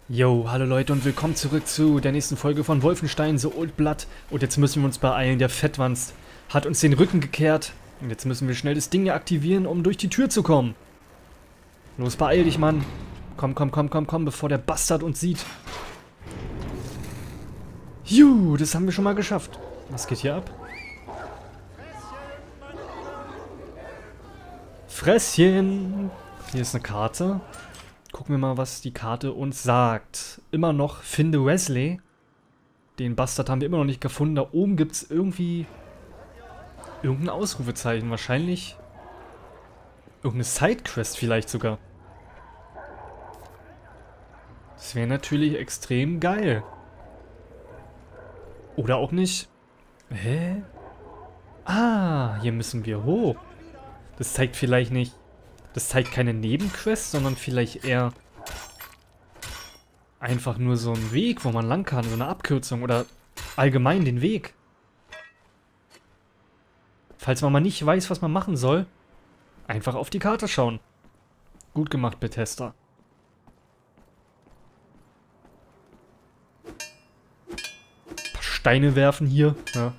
Yo, hallo Leute und willkommen zurück zu der nächsten Folge von Wolfenstein The Old Blood. Und jetzt müssen wir uns beeilen, der Fettwanst hat uns den Rücken gekehrt. Und jetzt müssen wir schnell das Ding hier aktivieren, um durch die Tür zu kommen. Los, beeil dich, Mann. Komm, bevor der Bastard uns sieht. Juhu, das haben wir schon mal geschafft. Was geht hier ab? Fresschen. Hier ist eine Karte. Gucken wir mal, was die Karte uns sagt. Immer noch finde Wesley. Den Bastard haben wir immer noch nicht gefunden. Da oben gibt es irgendwie irgendein Ausrufezeichen. Wahrscheinlich irgendeine Sidequest vielleicht sogar. Das wäre natürlich extrem geil. Oder auch nicht. Hä? Ah, hier müssen wir hoch. Das zeigt vielleicht nicht... Das zeigt keine Nebenquest, sondern vielleicht eher einfach nur so einen Weg, wo man lang kann, so eine Abkürzung oder allgemein den Weg. Falls man mal nicht weiß, was man machen soll, einfach auf die Karte schauen. Gut gemacht, Bethesda. Ein paar Steine werfen hier. Ja.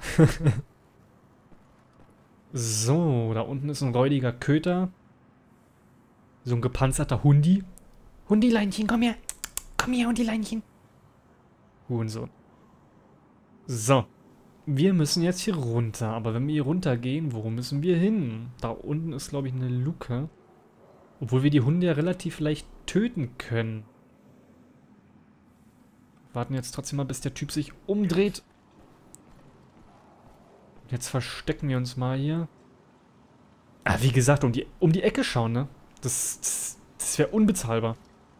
So, da unten ist ein räudiger Köter. So ein gepanzerter Hundi. Hundileinchen, komm her. Komm her, Hundileinchen. Hurensohn. So. Wir müssen jetzt hier runter. Aber wenn wir hier runter gehen, wo müssen wir hin? Da unten ist, glaube ich, eine Luke. Obwohl wir die Hunde ja relativ leicht töten können. Warten jetzt trotzdem mal, bis der Typ sich umdreht. Jetzt verstecken wir uns mal hier. Ah, wie gesagt, um die Ecke schauen, ne? Das wäre unbezahlbar.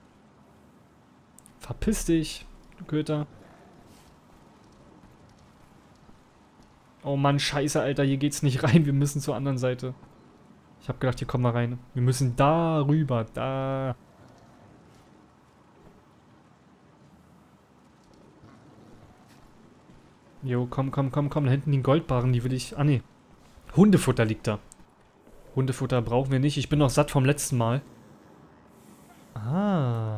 Verpiss dich, du Köter. Oh Mann, scheiße, Alter, hier geht's nicht rein. Wir müssen zur anderen Seite. Ich hab gedacht, hier kommen wir rein. Wir müssen da rüber, da. Jo, komm. Da hinten die Goldbarren, die will ich... Ah, nee. Hundefutter liegt da. Hundefutter brauchen wir nicht. Ich bin noch satt vom letzten Mal. Ah.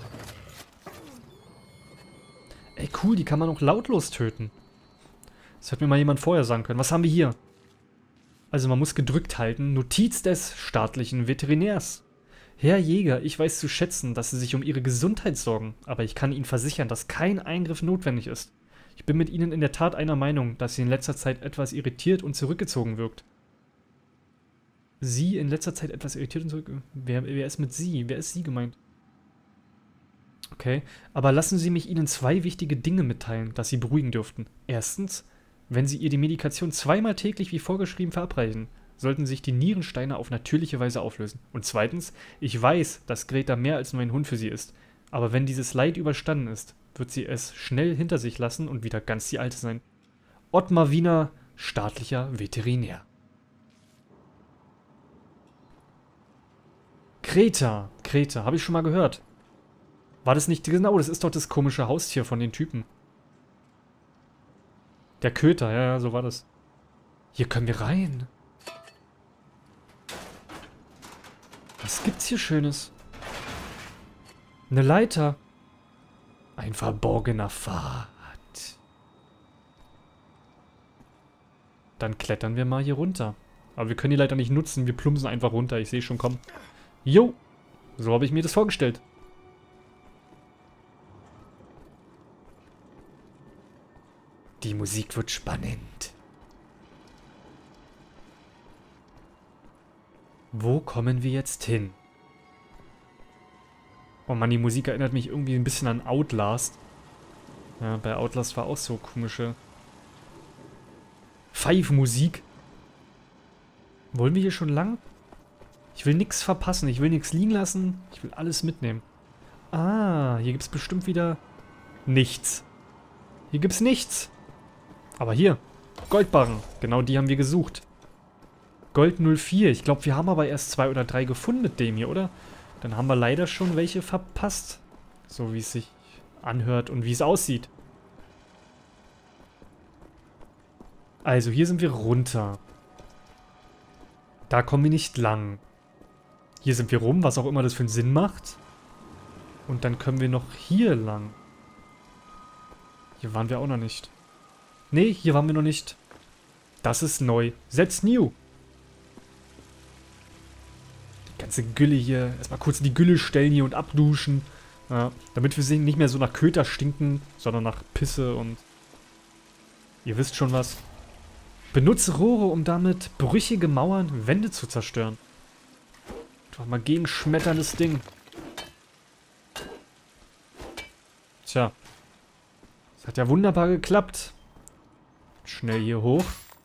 Ey, cool, die kann man auch lautlos töten. Das hätte mir mal jemand vorher sagen können. Was haben wir hier? Also man muss gedrückt halten. Notiz des staatlichen Veterinärs. Herr Jäger, ich weiß zu schätzen, dass Sie sich um Ihre Gesundheit sorgen. Aber ich kann Ihnen versichern, dass kein Eingriff notwendig ist. Ich bin mit Ihnen in der Tat einer Meinung, dass Sie in letzter Zeit etwas irritiert und zurückgezogen wirkt. Sie in letzter Zeit etwas irritiert und zurück... Wer ist mit Sie? Wer ist Sie gemeint? Okay, aber lassen Sie mich Ihnen zwei wichtige Dinge mitteilen, dass Sie beruhigen dürften. Erstens, wenn Sie ihr die Medikation zweimal täglich wie vorgeschrieben verabreichen, sollten sich die Nierensteine auf natürliche Weise auflösen. Und zweitens, ich weiß, dass Greta mehr als nur ein Hund für Sie ist, aber wenn dieses Leid überstanden ist, wird sie es schnell hinter sich lassen und wieder ganz die Alte sein. Ottmar Wiener, staatlicher Veterinär. Greta, habe ich schon mal gehört. War das nicht genau? Das ist doch das komische Haustier von den Typen. Der Köter, ja, so war das. Hier können wir rein. Was gibt's hier Schönes? Eine Leiter. Ein verborgener Pfad. Dann klettern wir mal hier runter. Aber wir können die Leiter nicht nutzen. Wir plumpsen einfach runter. Ich sehe schon, komm. Jo, so habe ich mir das vorgestellt. Die Musik wird spannend. Wo kommen wir jetzt hin? Oh Mann, die Musik erinnert mich irgendwie ein bisschen an Outlast. Ja, bei Outlast war auch so komische Pfeifmusik. Wollen wir hier schon lang? Ich will nichts verpassen, ich will nichts liegen lassen, ich will alles mitnehmen. Ah, hier gibt es bestimmt wieder nichts. Hier gibt es nichts. Aber hier, Goldbarren, genau die haben wir gesucht. Gold 04, ich glaube, wir haben aber erst 2 oder 3 gefunden mit dem hier, oder? Dann haben wir leider schon welche verpasst. So wie es sich anhört und wie es aussieht. Also, hier sind wir runter. Da kommen wir nicht lang. Hier sind wir rum, was auch immer das für einen Sinn macht. Und dann können wir noch hier lang. Hier waren wir auch noch nicht. Nee, hier waren wir noch nicht. Das ist neu. That's new. Die ganze Gülle hier. Erstmal kurz in die Gülle stellen hier und abduschen. Ja, damit wir nicht mehr so nach Köter stinken, sondern nach Pisse und... Ihr wisst schon was. Benutze Rohre, um damit brüchige Mauern, Wände zu zerstören. Einfach mal gegenschmetterndes Ding. Tja. Das hat ja wunderbar geklappt. Schnell hier hoch.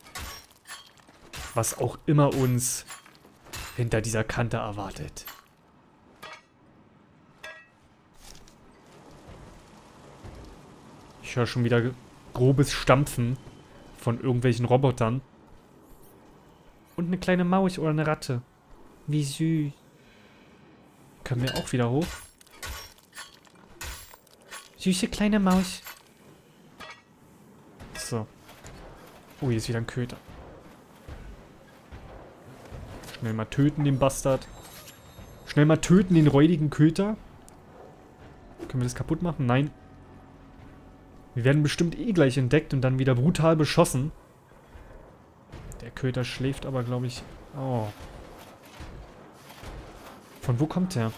Was auch immer uns hinter dieser Kante erwartet. Ich höre schon wieder grobes Stampfen von irgendwelchen Robotern. Und eine kleine Maus oder eine Ratte. Wie süß. Können wir auch wieder hoch? Süße kleine Maus. So. Oh, hier ist wieder ein Köter. Schnell mal töten, den Bastard. Schnell mal töten, den räudigen Köter. Können wir das kaputt machen? Nein. Wir werden bestimmt eh gleich entdeckt und dann wieder brutal beschossen. Der Köter schläft aber, glaube ich... Oh. Von wo kommt der?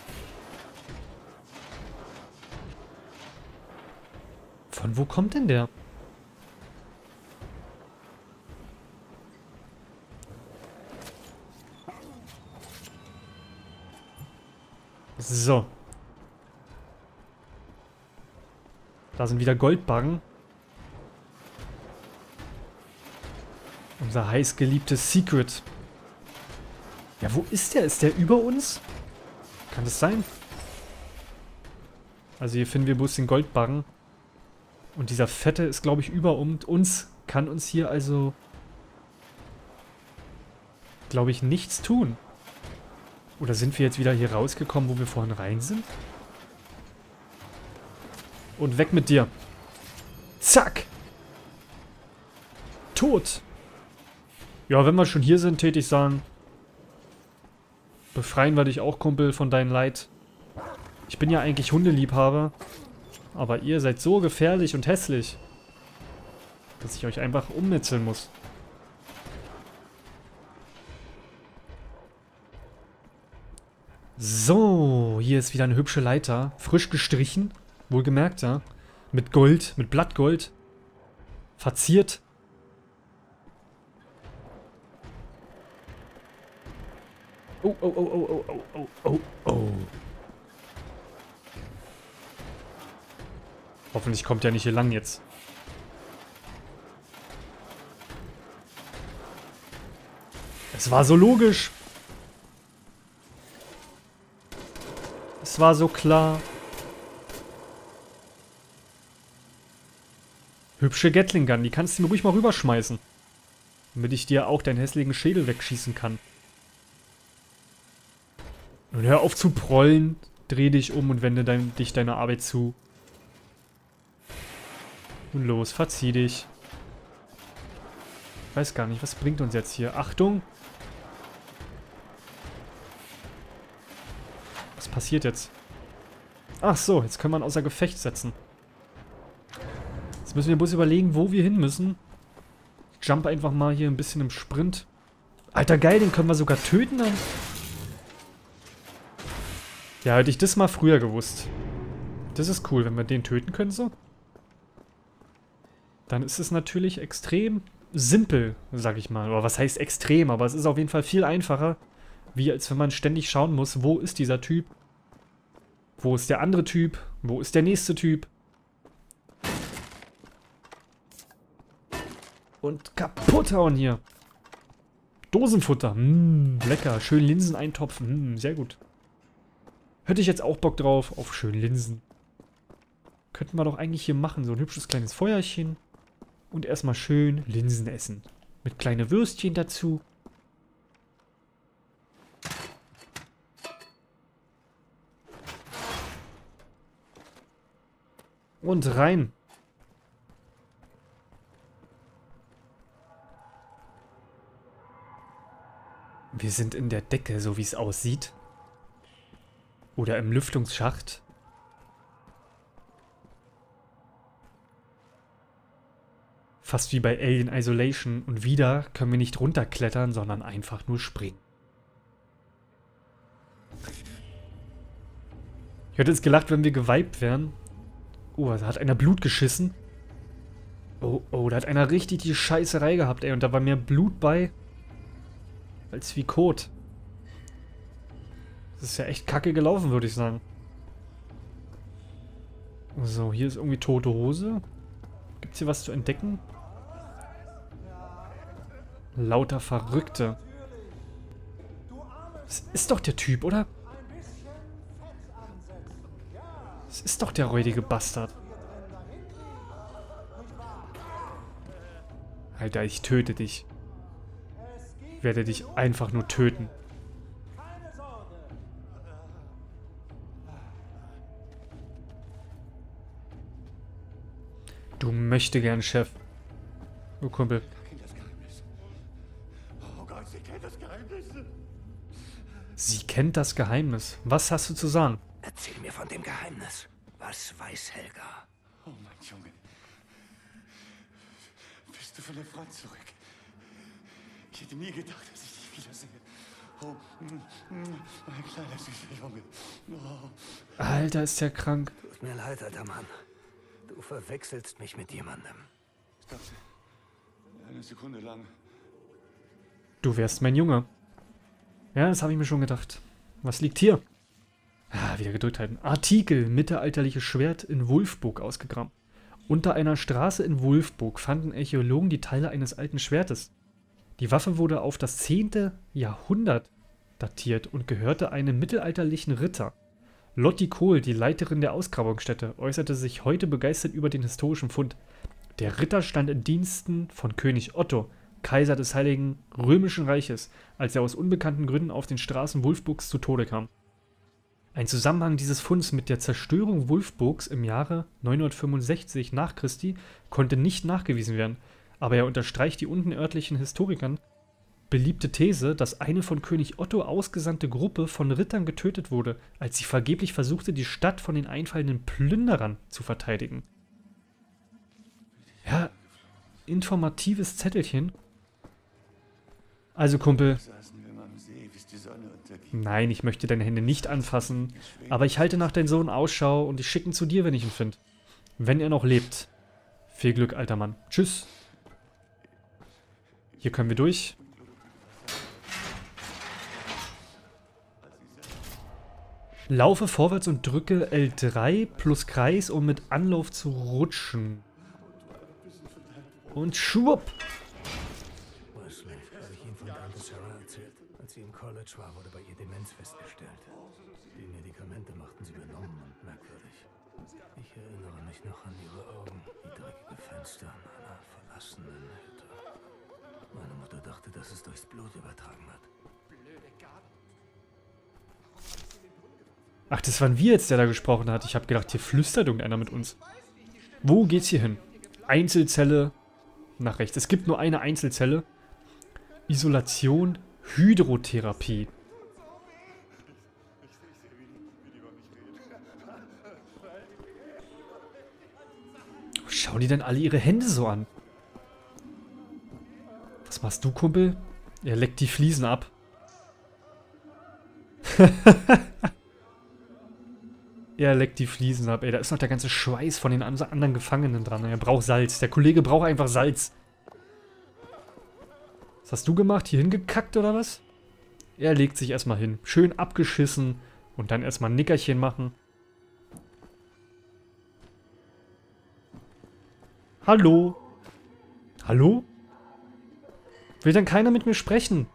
Von wo kommt denn der? So. Da sind wieder Goldbarren. Unser heißgeliebtes Secret. Ja, wo ist der? Ist der über uns? Kann das sein? Also hier finden wir bloß den Goldbarren. Und dieser Fette ist, glaube ich, über uns. Kann uns hier also, glaube ich, nichts tun. Oder sind wir jetzt wieder hier rausgekommen, wo wir vorhin rein sind? Und weg mit dir. Zack. Tot. Ja, wenn wir schon hier sind, täte ich sagen, befreien wir dich auch, Kumpel, von deinem Leid. Ich bin ja eigentlich Hundeliebhaber. Aber ihr seid so gefährlich und hässlich, dass ich euch einfach ummetzeln muss. So, hier ist wieder eine hübsche Leiter. Frisch gestrichen, wohlgemerkt, ja. Mit Gold, mit Blattgold. Verziert. Oh, oh, oh, oh, oh, oh, oh, oh. Hoffentlich kommt er nicht hier lang jetzt. Es war so logisch. Es war so klar. Hübsche Gatling Gun, die kannst du mir ruhig mal rüberschmeißen. Damit ich dir auch deinen hässlichen Schädel wegschießen kann. Und hör auf zu prollen. Dreh dich um und wende dich deiner Arbeit zu. Und los, verzieh dich. Ich weiß gar nicht, was bringt uns jetzt hier? Achtung! Was passiert jetzt? Ach so, jetzt können wir ihn außer Gefecht setzen. Jetzt müssen wir bloß überlegen, wo wir hin müssen. Ich jump einfach mal hier ein bisschen im Sprint. Alter, geil, den können wir sogar töten dann. Ja, hätte ich das mal früher gewusst. Das ist cool, wenn wir den töten können so. Dann ist es natürlich extrem simpel, sag ich mal. Oder was heißt extrem, aber es ist auf jeden Fall viel einfacher, wie als wenn man ständig schauen muss, wo ist dieser Typ? Wo ist der andere Typ? Wo ist der nächste Typ? Und kaputt hauen hier. Dosenfutter. Lecker. Schön Linsen eintopfen. Sehr gut. Hätte ich jetzt auch Bock drauf, auf schön Linsen. Könnten wir doch eigentlich hier machen. So ein hübsches kleines Feuerchen. Und erstmal schön Linsen essen. Mit kleinen Würstchen dazu. Und rein. Wir sind in der Decke, so wie es aussieht. Oder im Lüftungsschacht. Fast wie bei Alien Isolation. Und wieder können wir nicht runterklettern, sondern einfach nur springen. Ich hätte jetzt gelacht, wenn wir gewiped wären. Oh, da hat einer Blut geschissen. Oh, oh, da hat einer richtig die Scheißerei gehabt, ey. Und da war mehr Blut bei, als wie Kot. Das ist ja echt kacke gelaufen, würde ich sagen. So, hier ist irgendwie tote Hose. Gibt's hier was zu entdecken? Lauter Verrückte. Das ist doch der Typ, oder? Das ist doch der räudige Bastard. Alter, ich töte dich. Ich werde dich einfach nur töten. Du möchte gern, Chef. Oh, Kumpel. Oh Gott, sie kennt das Geheimnis. Sie kennt das Geheimnis. Was hast du zu sagen? Erzähl mir von dem Geheimnis. Was weiß Helga? Oh mein Junge. Bist du von der Front zurück? Ich hätte nie gedacht, dass ich dich wiedersehe. Oh, mein kleiner süßer Junge. Oh. Alter, ist der krank. Tut mir leid, alter Mann. Du verwechselst mich mit jemandem. Ich dachte, eine Sekunde lang. Du wärst mein Junge. Ja, das habe ich mir schon gedacht. Was liegt hier? Ah, wieder gedrückt halten. Artikel. Mittelalterliches Schwert in Wulfburg ausgegraben. Unter einer Straße in Wulfburg fanden Archäologen die Teile eines alten Schwertes. Die Waffe wurde auf das 10. Jahrhundert datiert und gehörte einem mittelalterlichen Ritter. Lotti Kohl, die Leiterin der Ausgrabungsstätte, äußerte sich heute begeistert über den historischen Fund. Der Ritter stand in Diensten von König Otto, Kaiser des Heiligen Römischen Reiches, als er aus unbekannten Gründen auf den Straßen Wulfburgs zu Tode kam. Ein Zusammenhang dieses Funds mit der Zerstörung Wulfburgs im Jahre 965 nach Christi konnte nicht nachgewiesen werden, aber er unterstreicht die untenörtlichen Historikern beliebte These, dass eine von König Otto ausgesandte Gruppe von Rittern getötet wurde, als sie vergeblich versuchte, die Stadt von den einfallenden Plünderern zu verteidigen. Ja, informatives Zettelchen. Also Kumpel, Saßen wir mal am See, bis die Sonne unterging. nein, ich möchte deine Hände nicht anfassen, aber ich halte nach deinem Sohn Ausschau und ich schicke ihn zu dir, wenn ich ihn finde. Wenn er noch lebt. Viel Glück, alter Mann. Tschüss. Hier können wir durch. Laufe vorwärts und drücke L3 plus Kreis, um mit Anlauf zu rutschen. Und schwupp. Wesley, habe ich Ihnen von Tante Sarah erzählt? Als sie im College war, wurde bei ihr Demenz festgestellt. Die Medikamente machten sie benommen und merkwürdig. Ich erinnere mich noch an ihre Augen, die dreckige Fenster an einer verlassenen Hütte. Meine Mutter dachte, dass es durchs Blut übertragen wird. Ach, das waren wir jetzt, der da gesprochen hat. Ich habe gedacht, hier flüstert irgendeiner mit uns. Wo geht's hier hin? Einzelzelle nach rechts. Es gibt nur eine Einzelzelle. Isolation, Hydrotherapie. Schauen die denn alle ihre Hände so an? Was machst du, Kumpel? Er leckt die Fliesen ab. Er leckt die Fliesen ab. Ey, da ist noch der ganze Schweiß von den anderen Gefangenen dran. Er braucht Salz. Der Kollege braucht einfach Salz. Was hast du gemacht? Hier hingekackt oder was? Er legt sich erstmal hin. Schön abgeschissen. Und dann erstmal ein Nickerchen machen. Hallo? Hallo? Will dann keiner mit mir sprechen?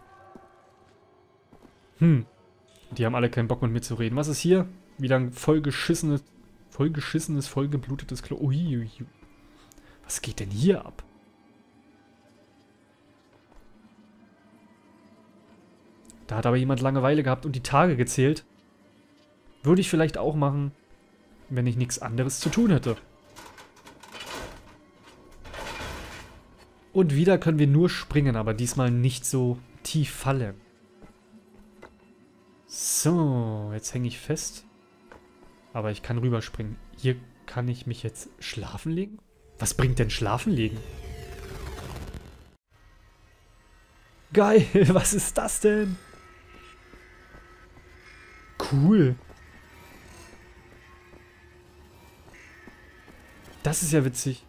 Die haben alle keinen Bock mit mir zu reden. Was ist hier? Wieder ein vollgeblutetes Klo. Ui. Was geht denn hier ab? Da hat aber jemand Langeweile gehabt und die Tage gezählt. Würde ich vielleicht auch machen, wenn ich nichts anderes zu tun hätte. Und wieder können wir nur springen, aber diesmal nicht so tief fallen. So, jetzt hänge ich fest. Aber ich kann rüberspringen. Hier kann ich mich jetzt schlafen legen? Was bringt denn Schlafen legen? Geil, was ist das denn? Cool. Das ist ja witzig.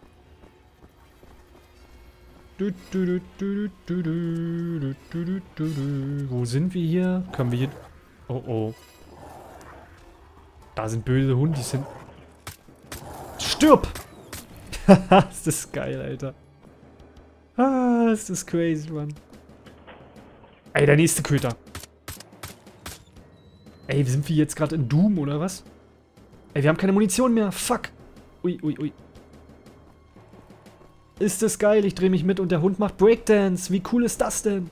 Wo sind wir hier? Können wir hier... Oh oh. Da sind böse Hunde, die sind... Stirb! Haha, ist das geil, Alter. Ah, ist das crazy, Mann. Ey, der nächste Köter. Ey, sind wir jetzt gerade in Doom, oder was? Ey, wir haben keine Munition mehr. Fuck. Ui, ui, ui. Ist das geil. Ich drehe mich mit und der Hund macht Breakdance. Wie cool ist das denn?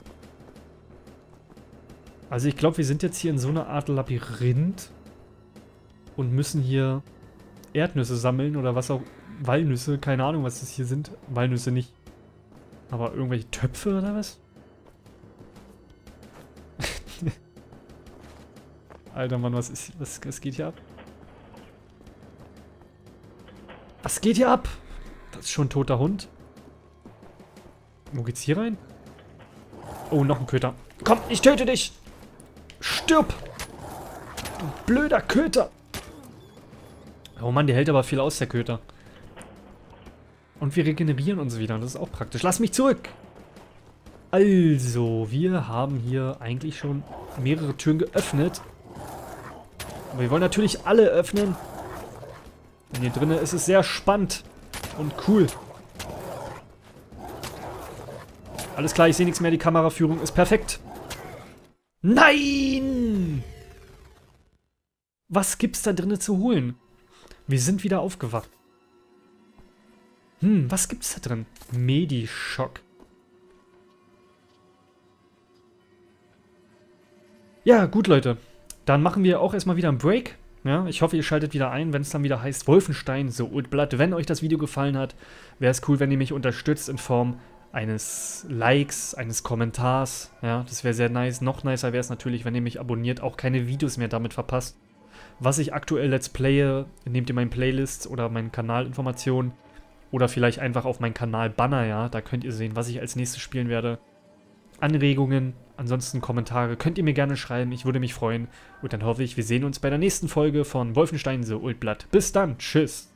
Also ich glaube, wir sind jetzt hier in so einer Art Labyrinth. Und müssen hier Erdnüsse sammeln oder was auch. Walnüsse. Keine Ahnung, was das hier sind. Walnüsse nicht. Aber irgendwelche Töpfe oder was? Alter Mann, was geht hier ab? Was geht hier ab? Das ist schon ein toter Hund. Wo geht's hier rein? Oh, noch ein Köter. Komm, ich töte dich! Stirb! Du blöder Köter! Oh Mann, der hält aber viel aus, der Köter. Und wir regenerieren uns wieder. Das ist auch praktisch. Lass mich zurück! Also, wir haben hier eigentlich schon mehrere Türen geöffnet. Aber wir wollen natürlich alle öffnen. Denn hier drinnen ist es sehr spannend und cool. Alles klar, ich sehe nichts mehr. Die Kameraführung ist perfekt. Nein! Was gibt's da drinnen zu holen? Wir sind wieder aufgewacht. Was gibt's da drin? Medischock. Ja, gut, Leute. Dann machen wir auch erstmal wieder einen Break. Ja, ich hoffe, ihr schaltet wieder ein, wenn es dann wieder heißt Wolfenstein The Old Blood. Wenn euch das Video gefallen hat, wäre es cool, wenn ihr mich unterstützt in Form eines Likes, eines Kommentars. Ja, das wäre sehr nice. Noch nicer wäre es natürlich, wenn ihr mich abonniert, auch keine Videos mehr damit verpasst. Was ich aktuell let's playe, nehmt ihr meinen Playlists oder meinen Kanalinformationen oder vielleicht einfach auf meinen Kanal-Banner, ja. Da könnt ihr sehen, was ich als nächstes spielen werde. Anregungen, ansonsten Kommentare könnt ihr mir gerne schreiben, ich würde mich freuen. Und dann hoffe ich, wir sehen uns bei der nächsten Folge von Wolfenstein The Old Blood. Bis dann, tschüss!